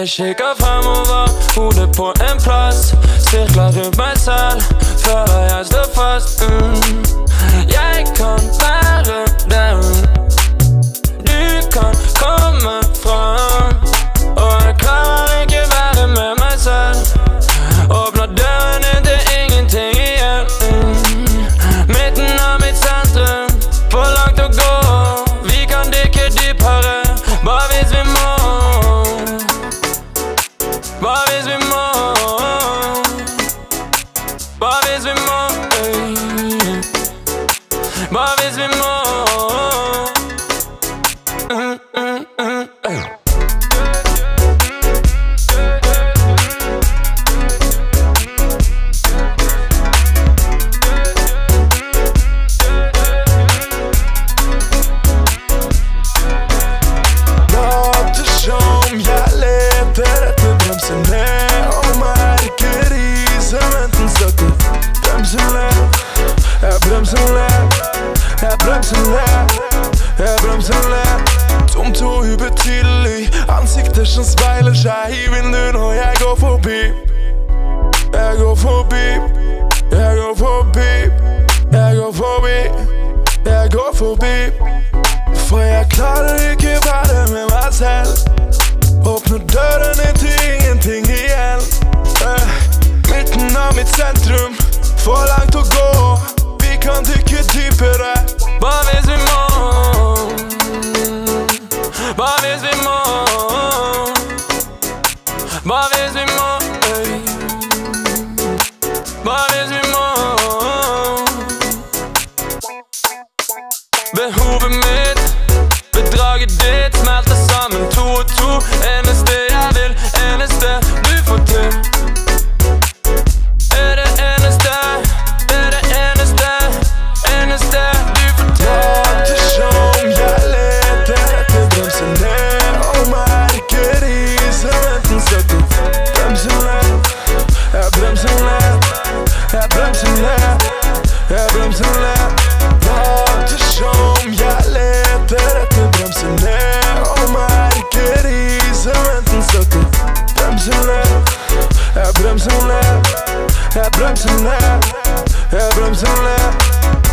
Jeg kikker fremover, hodet på en plass. Sirkler rundt meg selv, føler jeg står fast. Jeg kan være den du kan komme fram. Og jeg klarer ikke være med meg selv. Åpner døren inn til ingenting igjen. Midten av mitt sentrum, for langt å gå. Vi kan dykke dypere, bare hvis vi må. Bare hvis vi må. Bare hvis vi må. Bare hvis vi må. Jeg bremser ned, tomt og ubetydelig. Ansikter som speiler seg i vinduet når jeg går forbi. Jeg går forbi, jeg går forbi, jeg går forbi, jeg går forbi. For jeg klarer ikke være med meg selv. Åpner døren inn til ingenting igjen. Midten av mitt sentrum, for langt å gå. Vi kan dykke dypere, bare hvis vi må. Bare hvis vi må. Bare hvis vi må. Bare hvis vi må. Behovet mitt, bedraget ditt smelter sammen to og to. Eneste jeg vil, eneste du får til. Er det eneste, er det eneste, eneste du får til. Later som jeg leter etter bremsen ned og merker i sementen støttet. Bremsen ned, jeg bremser ned, jeg bremser ned, jeg bremser ned. Later som jeg leter etter bremsen ned og merker i sementen støttet. Bremsen ned, jeg bremser ned, jeg bremser ned, jeg bremser ned.